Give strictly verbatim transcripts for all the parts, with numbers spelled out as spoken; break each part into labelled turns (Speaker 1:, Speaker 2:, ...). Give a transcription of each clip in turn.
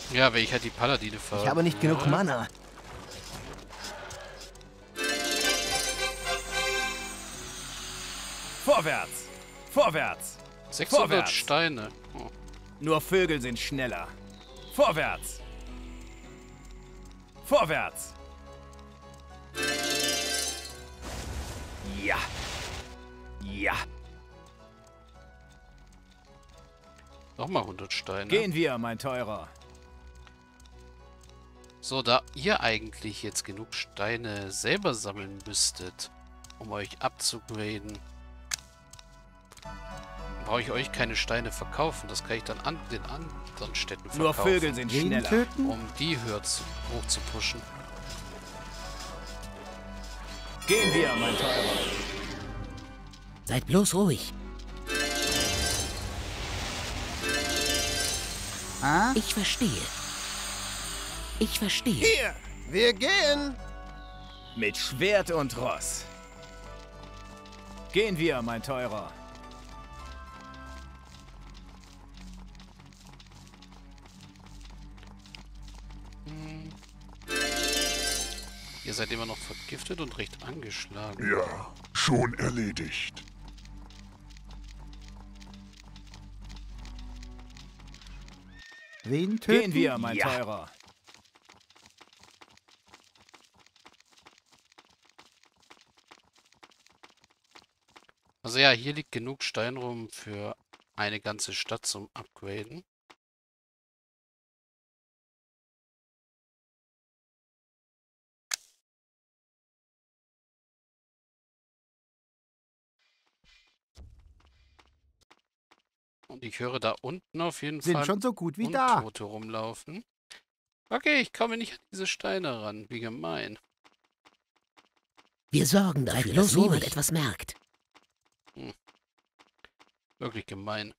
Speaker 1: Ja, wenn ich halt die Paladine ver...
Speaker 2: Ich habe nicht genug Mana.
Speaker 3: Vorwärts! Vorwärts!
Speaker 1: sechshundert
Speaker 3: Vorwärts.
Speaker 1: Steine. Oh.
Speaker 3: Nur Vögel sind schneller. Vorwärts! Vorwärts! Ja! Ja!
Speaker 1: Nochmal hundert Steine.
Speaker 3: Gehen wir, mein Teurer.
Speaker 1: So, da ihr eigentlich jetzt genug Steine selber sammeln müsstet, um euch abzugraden, brauche ich euch keine Steine verkaufen. Das kann ich dann an den anderen Städten verkaufen.
Speaker 3: Nur Vögel sind
Speaker 2: Wen
Speaker 3: schneller.
Speaker 2: töten?
Speaker 1: um die höher zu, hoch zu pushen.
Speaker 3: Gehen wir, mein Teurer.
Speaker 4: Seid bloß ruhig.
Speaker 2: Ah?
Speaker 4: Ich verstehe. Ich verstehe.
Speaker 2: Hier! Wir gehen!
Speaker 3: Mit Schwert und Ross. Gehen wir, mein Teurer.
Speaker 1: Hm. Ihr seid immer noch vergiftet und recht angeschlagen.
Speaker 5: Ja, schon erledigt.
Speaker 2: Wen töten?
Speaker 3: Gehen wir, mein
Speaker 2: ja.
Speaker 3: Teurer.
Speaker 1: Also ja, hier liegt genug Stein rum für eine ganze Stadt zum Upgraden. Und ich höre da unten auf jeden
Speaker 2: Sind
Speaker 1: Fall
Speaker 2: schon so gut wie da.
Speaker 1: Untote rumlaufen. Okay, ich komme nicht an diese Steine ran. Wie gemein.
Speaker 4: Wir sorgen dafür, dass niemand etwas merkt.
Speaker 1: Wirklich gemein.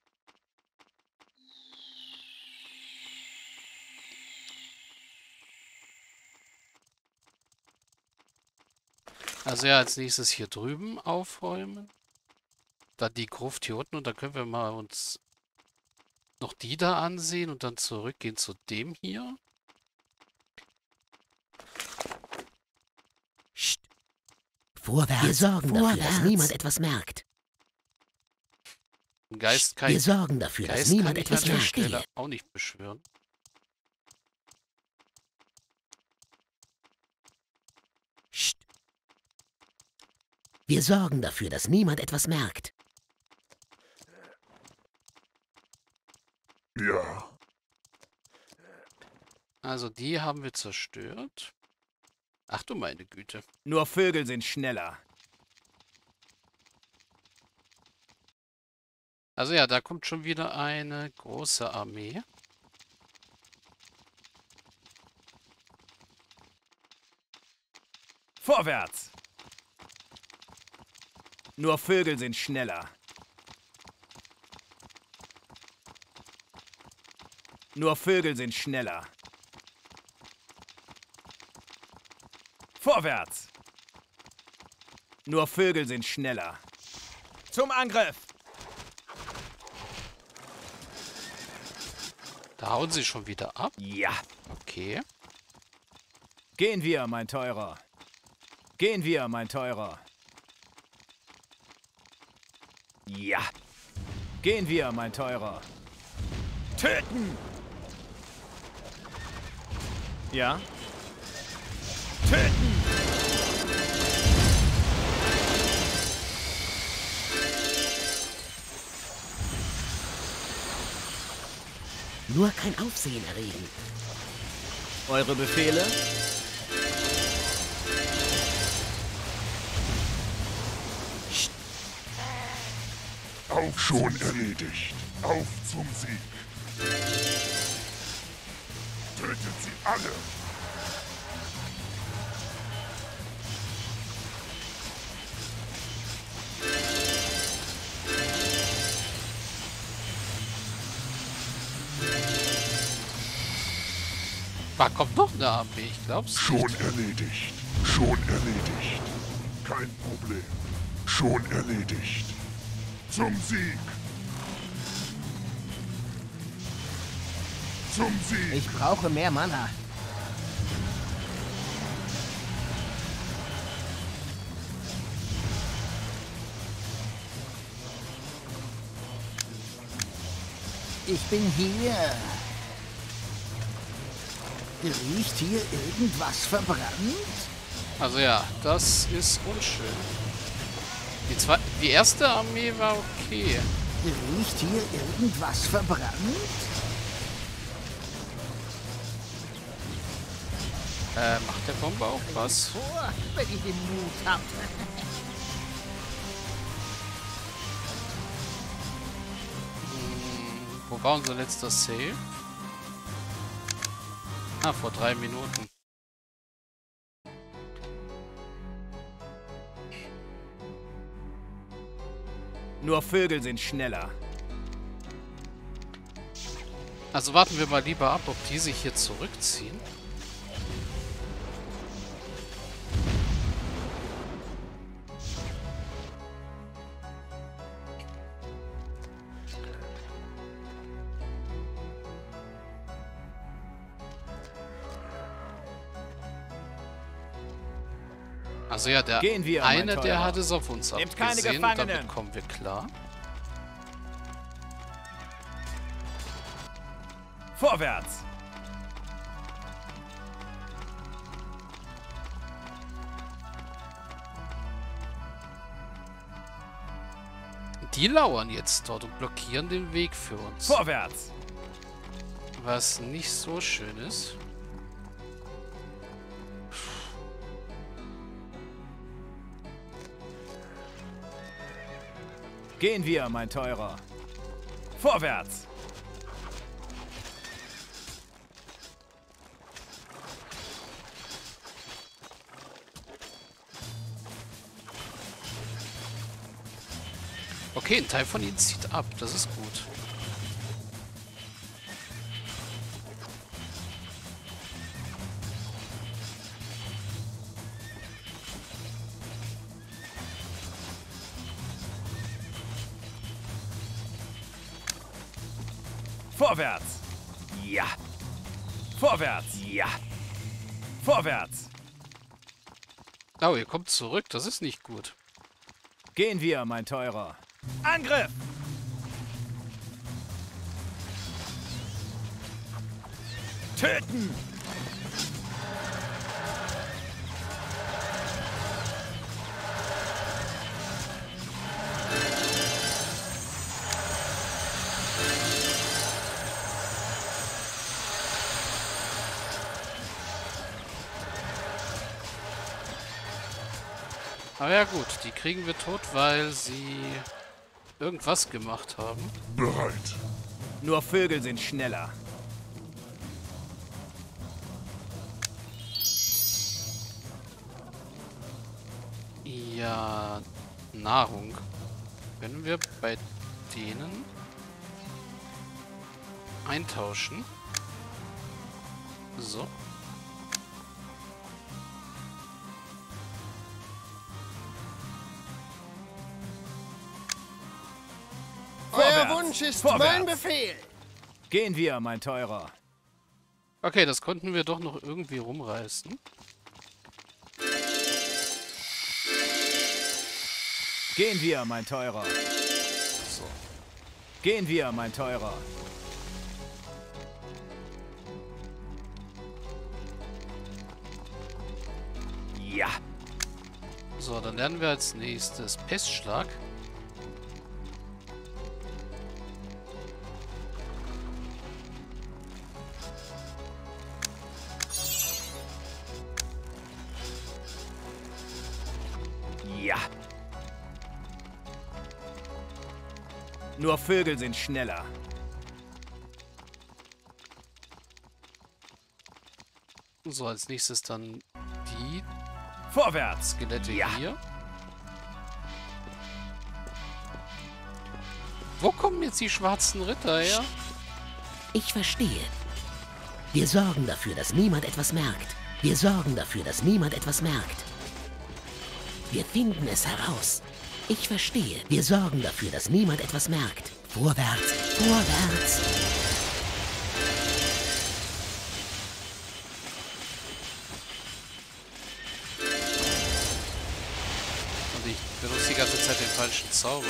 Speaker 1: Also ja, als nächstes hier drüben aufräumen. Dann die Gruft hier unten und dann können wir mal uns noch die da ansehen und dann zurückgehen zu dem hier.
Speaker 4: Psst. Vorwärts. Wir sorgen
Speaker 2: Vorwärts.
Speaker 4: dafür, dass niemand etwas merkt.
Speaker 1: Ein Geist kann
Speaker 4: Wir
Speaker 1: ich,
Speaker 4: sorgen dafür, dass
Speaker 1: Geist
Speaker 4: niemand
Speaker 1: kann ich
Speaker 4: etwas
Speaker 1: an der
Speaker 4: merkt.
Speaker 1: Stelle auch nicht beschwören.
Speaker 4: Psst. Wir sorgen dafür, dass niemand etwas merkt.
Speaker 5: Ja,
Speaker 1: Also die haben wir zerstört. Ach du meine Güte.
Speaker 3: Nur Vögel sind schneller.
Speaker 1: Also ja, da kommt schon wieder eine große Armee.
Speaker 3: Vorwärts! Nur Vögel sind schneller. Nur Vögel sind schneller. Vorwärts! Nur Vögel sind schneller. Zum Angriff!
Speaker 1: Da hauen sie schon wieder ab.
Speaker 3: Ja!
Speaker 1: Okay.
Speaker 3: Gehen wir, mein Teurer. Gehen wir, mein Teurer. Ja! Gehen wir, mein Teurer. Töten! Ja? Töten!
Speaker 4: Nur kein Aufsehen erregen.
Speaker 3: Eure Befehle?
Speaker 5: auch schon erledigt. Auf zum Sieg. Tötet sie alle.
Speaker 1: Da kommt noch eine Armee, ich glaub's
Speaker 5: Schon
Speaker 1: nicht.
Speaker 5: erledigt. Schon erledigt. Kein Problem. Schon erledigt. Zum Sieg. zum Sieg.
Speaker 2: Ich brauche mehr Mana. Ich bin hier. Riecht hier irgendwas verbrannt?
Speaker 1: Also ja, das ist unschön. Die, zwei, die erste Armee war okay.
Speaker 2: Riecht hier irgendwas verbrannt?
Speaker 1: Äh, macht der Bombe auch was?
Speaker 2: Vor, wenn ich den Mut hab.
Speaker 1: Hm, wo war unser letzter Save? Ah, vor drei Minuten.
Speaker 3: Nur Vögel sind schneller.
Speaker 1: Also warten wir mal lieber ab, ob die sich hier zurückziehen. Also ja, der
Speaker 3: Gehen wir, mein
Speaker 1: eine, der
Speaker 3: Teurer.
Speaker 1: hat es auf uns
Speaker 3: Nehmt keine
Speaker 1: abgesehen.
Speaker 3: Gefangenen.
Speaker 1: Damit kommen wir klar.
Speaker 3: Vorwärts!
Speaker 1: Die lauern jetzt dort und blockieren den Weg für uns.
Speaker 3: Vorwärts!
Speaker 1: Was nicht so schön ist.
Speaker 3: Gehen wir, mein Teurer. Vorwärts!
Speaker 1: Okay, ein Teil von ihnen zieht ab. Das ist gut.
Speaker 3: Vorwärts! Ja! Vorwärts! Ja! Vorwärts!
Speaker 1: Oh, ihr kommt zurück. Das ist nicht gut.
Speaker 3: Gehen wir, mein Teurer. Angriff! Töten!
Speaker 1: Aber ja gut, die kriegen wir tot, weil sie irgendwas gemacht haben.
Speaker 5: Bereit.
Speaker 3: Nur Vögel sind schneller.
Speaker 1: Ja, Nahrung. Können wir bei denen eintauschen? So.
Speaker 2: Euer Wunsch ist
Speaker 3: Vorwärts.
Speaker 2: mein Befehl.
Speaker 3: Gehen wir, mein Teurer.
Speaker 1: Okay, das konnten wir doch noch irgendwie rumreißen.
Speaker 3: Gehen wir, mein Teurer.
Speaker 1: So.
Speaker 3: Gehen wir, mein Teurer. Ja!
Speaker 1: So, dann lernen wir als nächstes Pestschlag.
Speaker 3: Ja! Nur Vögel sind schneller.
Speaker 1: So, als nächstes dann die
Speaker 3: Vorwärts!
Speaker 1: Skelette
Speaker 3: Ja.
Speaker 1: hier. Wo kommen jetzt die schwarzen Ritter her?
Speaker 4: Ich verstehe. Wir sorgen dafür, dass niemand etwas merkt. Wir sorgen dafür, dass niemand etwas merkt. Wir finden es heraus. Ich verstehe. Wir sorgen dafür, dass niemand etwas merkt. Vorwärts, vorwärts.
Speaker 1: ganze Zeit den falschen Zauber.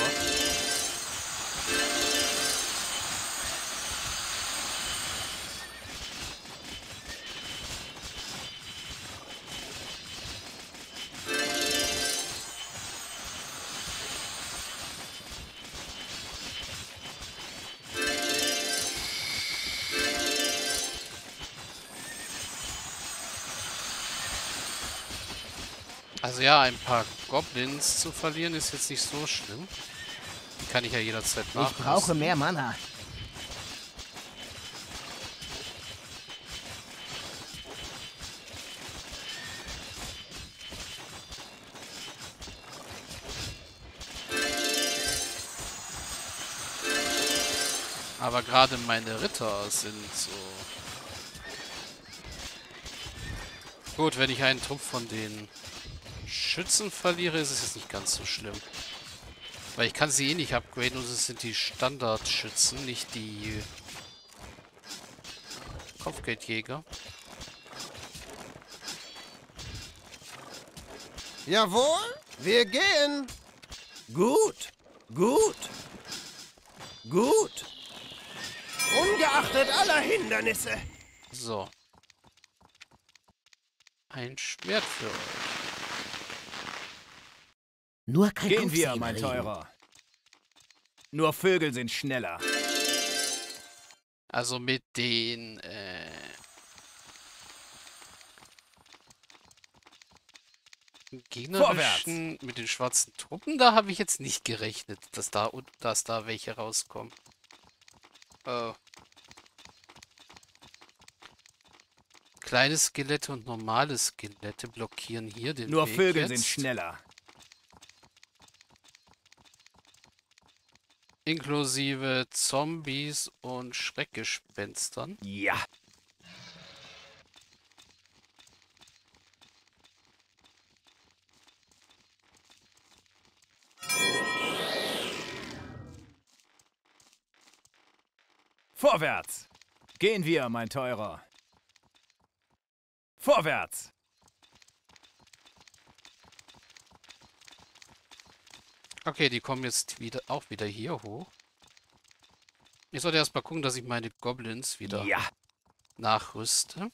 Speaker 1: Also ja, ein paar Goblins zu verlieren ist jetzt nicht so schlimm. Die kann ich ja jederzeit
Speaker 2: Ich
Speaker 1: nachrüsten.
Speaker 2: brauche mehr Mana.
Speaker 1: Aber gerade meine Ritter sind so... Gut, wenn ich einen Trupp von den Schützen verliere, ist es jetzt nicht ganz so schlimm. Weil ich kann sie eh nicht upgraden und es sind die Standardschützen, nicht die Kopfgeldjäger.
Speaker 6: Jawohl, wir gehen. Gut, gut, gut. Ungeachtet aller Hindernisse.
Speaker 1: So. Ein Schwert für euch.
Speaker 4: Nur kein
Speaker 3: Gehen wir,
Speaker 4: Aufsehen
Speaker 3: mein
Speaker 4: erregen.
Speaker 3: Teurer. Nur Vögel sind schneller.
Speaker 1: Also mit den äh, gegnerischen, mit den schwarzen Truppen, da habe ich jetzt nicht gerechnet, dass da und dass da welche rauskommen. Oh. Kleine Skelette und normale Skelette blockieren hier den
Speaker 3: Nur
Speaker 1: Weg
Speaker 3: Vögel
Speaker 1: jetzt.
Speaker 3: sind schneller.
Speaker 1: Inklusive Zombies und Schreckgespenstern.
Speaker 3: Ja. Vorwärts! Gehen wir, mein Teurer. Vorwärts!
Speaker 1: Okay, die kommen jetzt wieder auch wieder hier hoch. Ich sollte erst mal gucken, dass ich meine Goblins wieder
Speaker 3: Ja.
Speaker 1: nachrüste.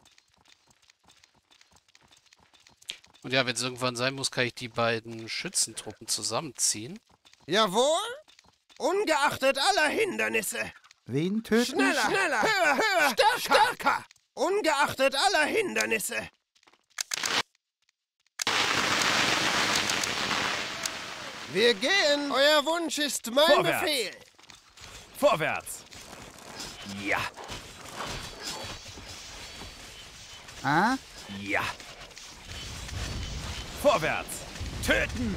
Speaker 1: Und ja, wenn es irgendwann sein muss, kann ich die beiden Schützentruppen zusammenziehen.
Speaker 6: Jawohl, ungeachtet aller Hindernisse.
Speaker 2: Wen töten?
Speaker 6: Schneller, schneller, höher, höher, stärker, stärker. Ungeachtet aller Hindernisse. Wir gehen. Euer Wunsch ist mein
Speaker 3: Vorwärts.
Speaker 6: Befehl.
Speaker 3: Vorwärts! Ja.
Speaker 2: Ah?
Speaker 3: Ja. Vorwärts! Töten!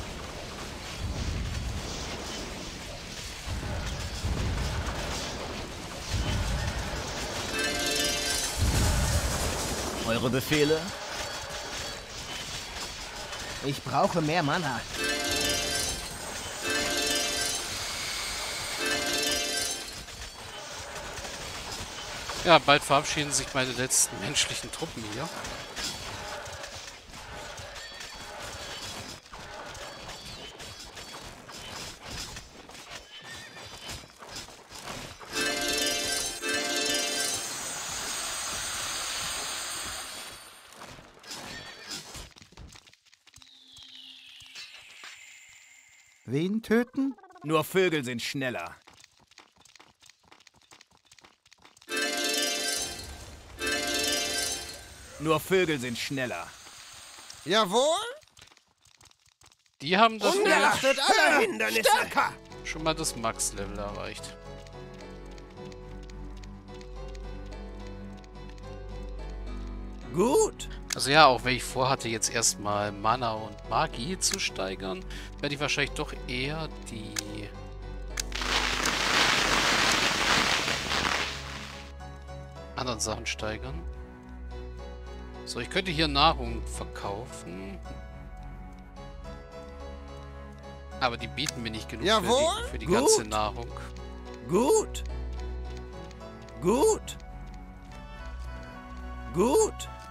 Speaker 3: Eure Befehle?
Speaker 2: Ich brauche mehr Mana.
Speaker 1: Ja, bald verabschieden sich meine letzten menschlichen Truppen hier.
Speaker 2: Wen töten?
Speaker 3: Nur Vögel sind schneller. Nur Vögel sind schneller.
Speaker 6: Jawohl,
Speaker 1: Die haben das
Speaker 6: ungeachtet aller Hindernisse. Stärker.
Speaker 1: schon mal das Max-Level erreicht.
Speaker 6: Gut.
Speaker 1: Also ja, auch wenn ich vorhatte, jetzt erstmal Mana und Magie zu steigern, werde ich wahrscheinlich doch eher die anderen Sachen steigern. So, ich könnte hier Nahrung verkaufen. Aber die bieten mir nicht genug
Speaker 6: Jawohl,
Speaker 1: für die, für die
Speaker 6: gut.
Speaker 1: ganze Nahrung.
Speaker 6: Gut. Gut. Gut.